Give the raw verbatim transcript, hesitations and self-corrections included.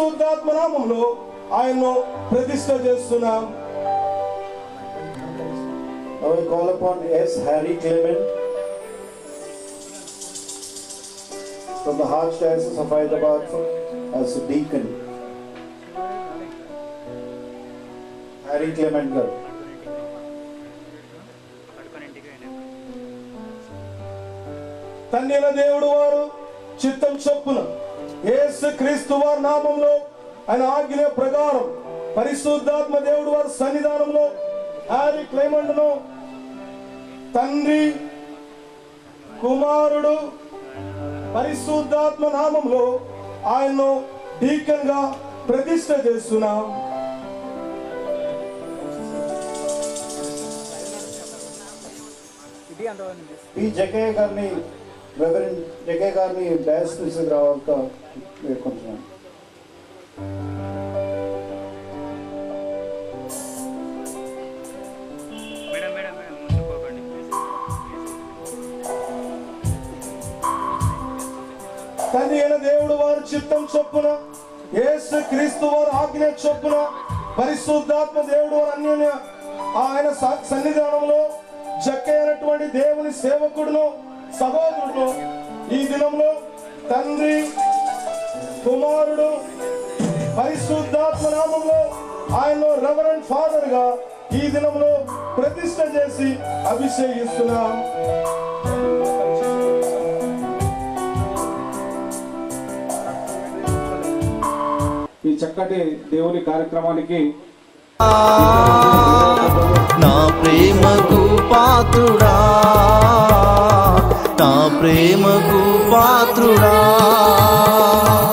పరిశుద్ధాత్మ నామములో ఆయన్ను ప్రతిష్ఠ చేస్తున్నాం. Now we call upon S. Harry Clement from the Archdiocese of Hyderabad as a deacon. Harry Clement garu. తండ్రి దేవుడు వారు చిత్తం చొప్పున యేసు క్రీస్తు వారి నామంలో ఆయన ఆజ్ఞ ప్రకారం పరిశుద్ధాత్మ దేవుడు వారి సన్నిధానంలో హ్యారీ క్లైమంట్ ను తండ్రి కుమారుడు పరిశుద్ధాత్మ నామంలో ఆయన్ను డీకన్ గా ప్రతిష్ఠ చేస్తున్నాం. ఈ జకే గారిని రెవరెండ్ జకే గారిని డాష్ తీసుకురావాలతో వేడుకుంటున్నాను. తండ్రి అయిన దేవుడు వారి చిత్తం చొప్పున యేసు క్రీస్తు వారి ఆజ్ఞ చొప్పున పరిశుద్ధాత్మ దేవుడు వారి అన్యోన్య ఆయన సన్నిధానంలో జక్కే అయినటువంటి దేవుని సేవకుడును సహోదరుడు ఈ దినంలో తండ్రి కుమారుడు పరిశుద్ధాత్మ నామంలో ఆయన రెవరెండ్ ఫాదర్ గా ఈ దినంలో ప్రతిష్ఠ చేసి అభిషేకిస్తున్నాం. ఈ చక్కటి దేవుని కార్యక్రమానికి నా ప్రేమకు పాత్రుడా, నా ప్రేమకు పాత్రుడా.